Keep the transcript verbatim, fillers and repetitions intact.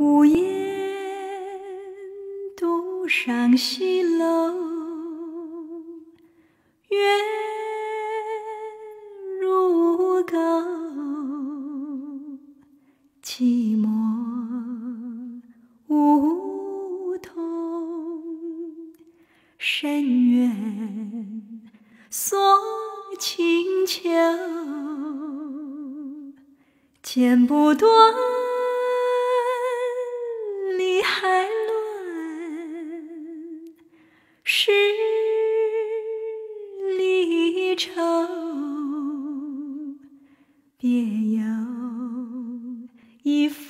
无言独上西楼，月如钩，寂寞梧桐，深渊锁清秋，剪不断理还乱，十里愁，别有一番